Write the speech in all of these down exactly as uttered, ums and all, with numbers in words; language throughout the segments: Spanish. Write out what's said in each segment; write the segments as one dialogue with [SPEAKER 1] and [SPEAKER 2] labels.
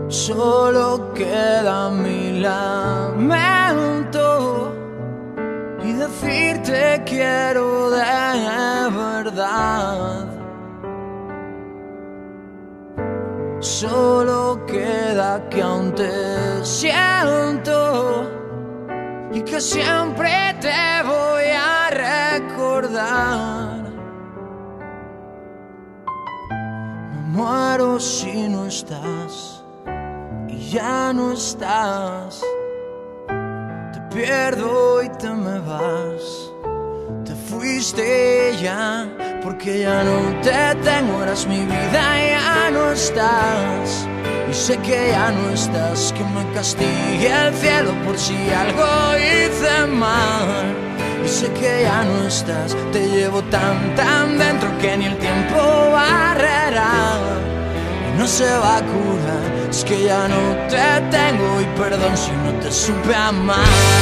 [SPEAKER 1] Solo queda mi lamento y decirte quiero de verdad. Solo queda que aún te siento y que siempre te voy a recordar. Me muero si no estás y ya no estás. Te pierdo y te me vas. Te fuiste ya porque ya no te tengo. Eras mi vida y ya no estás. Y sé que ya no estás. Que me castigue el cielo por si algo hice mal. Y sé que ya no estás. Te llevo tan tan dentro que ni el tiempo barrerá. No se va a curar, es que ya no te tengo. Y perdón si no te supe amar.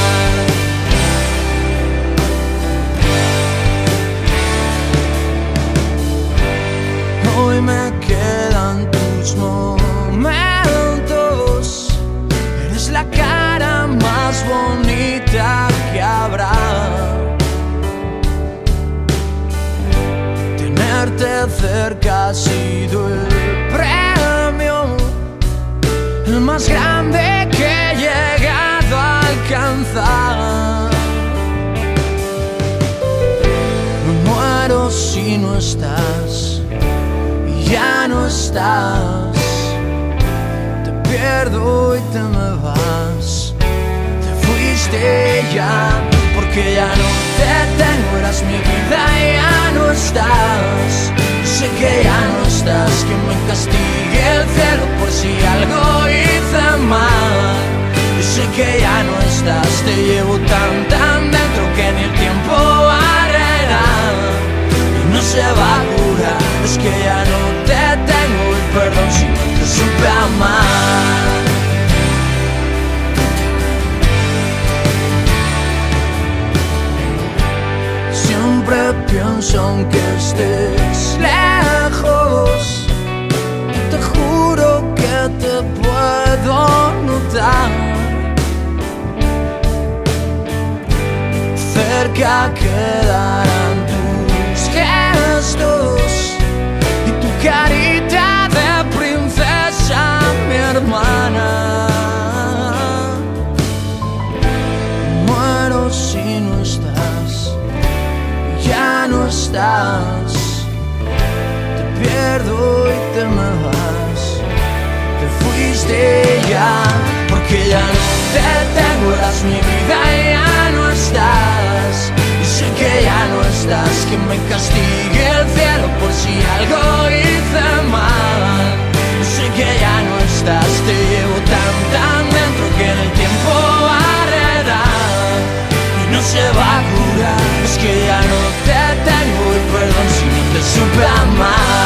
[SPEAKER 1] Hoy me quedan tus momentos. Eres la cara más bonita que habrá. Tenerte cerca ha sido el premio, el más grande que he llegado a alcanzar. Me muero si no estás y ya no estás. Te pierdo y te me vas. Te fuiste ya porque ya no te tengo. Eras mi vida y ya no estás. Sé que ya no estás. Que me castigue el cielo por si algo hice mal. Yo sé que ya no estás. Te llevo tan tan dentro que ni el tiempo barrerá. Y no se va a curar, es que ya no te tengo. Y perdón si no te supe amar. Siempre pienso aunque estés lejos. Te juro que te puedo notar. Cerca quedarán tus gestos y tu carita de princesa, mi hermana. Muero si no estás. Ya no estás. Te pierdo y te me vas. Te fuiste ya porque ya no te tengo. Eras mi vida y ya no estás. Y sé que ya no estás. Que me castigue el cielo por si algo hice mal. Yo sé que ya no estás. Te llevo tan tan dentro que en el tiempo barrerá. Y no se va a curar, es que ya no te tengo. Y perdón si no te supe amar.